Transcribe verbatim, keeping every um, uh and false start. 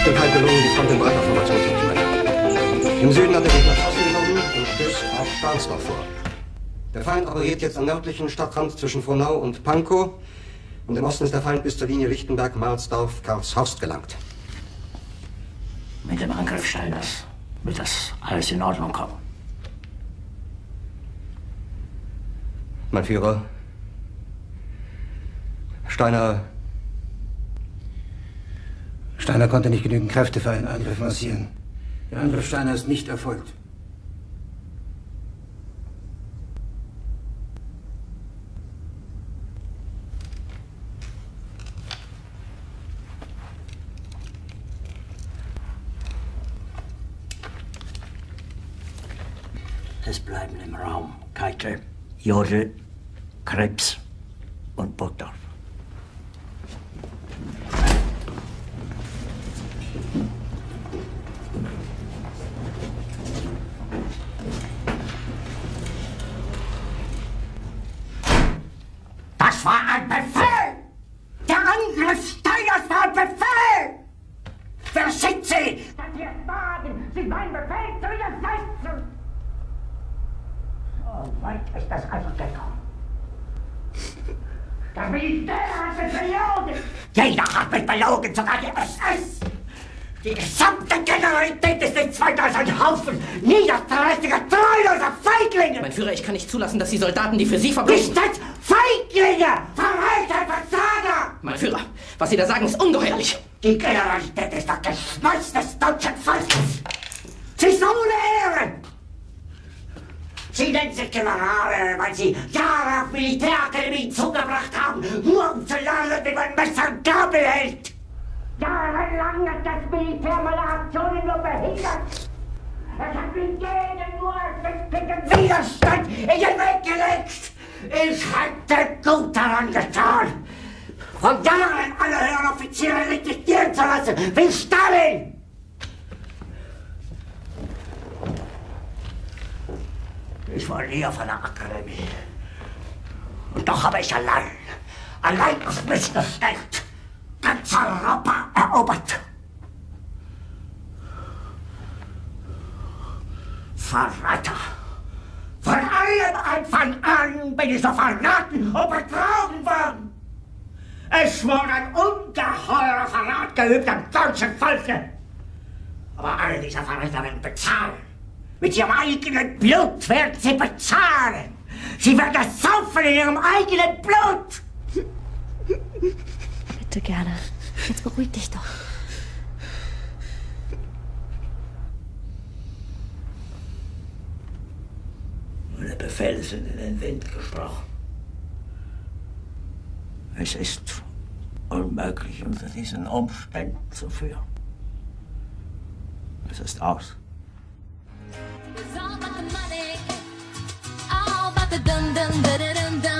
ist dem Feind gelungen, die Front in breiter Formation zu durchbrechen. Im Süden hat der Gegner Trassen genommen und stößt auf Stahnsdorf vor. Der Feind operiert jetzt am nördlichen Stadtrand zwischen Frohnau und Pankow. Und im Osten ist der Feind bis zur Linie Lichtenberg-Marsdorf-Karlshorst gelangt. Mit dem Angriff Steiners wird das alles in Ordnung kommen. Mein Führer, Steiner... Steiner konnte nicht genügend Kräfte für einen Angriff massieren. Der Angriff Steiner ist nicht erfolgt. Es bleiben im Raum Keitel, Jodl, Krebs und Burgdorf. Das war ein Befehl! Der Angriff Steiners war ein Befehl! Wer schickt Sie? Dass Sie es wagen, sich meinen Befehl zu widersetzen! So weit ist das also gekommen. Das Militär hat mich belogen! Jeder hat mich belogen, sogar die S S! Die gesamte Generalität ist nichts weiter als ein Haufen niederträchtiger, treuloser Feiglinge! Mein Führer, ich kann nicht zulassen, dass die Soldaten, die für Sie verbringen... Nicht als Feiglinge! Verreiter, Versager! Mein Führer, was Sie da sagen, ist ungeheuerlich! Die Generalität ist das Geschmeiß des deutschen Volkes! Sie ist ohne Ehre! Sie nennen sich Generale, weil Sie Jahre auf Militärakademie zugebracht haben, nur um zu lernen, wie man Messer und Gabel hält! Jahrelang hat das Militär meine Aktionen nur behindert! Es hat mir jeden nur ersichtlichen Widerstand in den Weg gelegt! Ich hätte gut daran getan, von Jahren alle höheren Offiziere liquidieren zu lassen, wie Stalin! Ich war nie auf einer Akademie. Und doch habe ich allein, allein auf mich gestellt, ganz Europa erobert. Verräter! Von allem Anfang an bin ich so verraten und betrogen worden. Es wurde ein ungeheurer Verrat geübt am deutschen Volke. Aber alle diese Verräter werden bezahlen. Mit ihrem eigenen Blut werden sie bezahlen. Sie werden das saufen in ihrem eigenen Blut. Bitte gerne. Jetzt beruhig dich doch. Meine Befehle sind in den Wind gesprochen. Es ist unmöglich, unter diesen Umständen zu führen. Es ist aus. It's all about the money, all about the dun dun dun dun dun.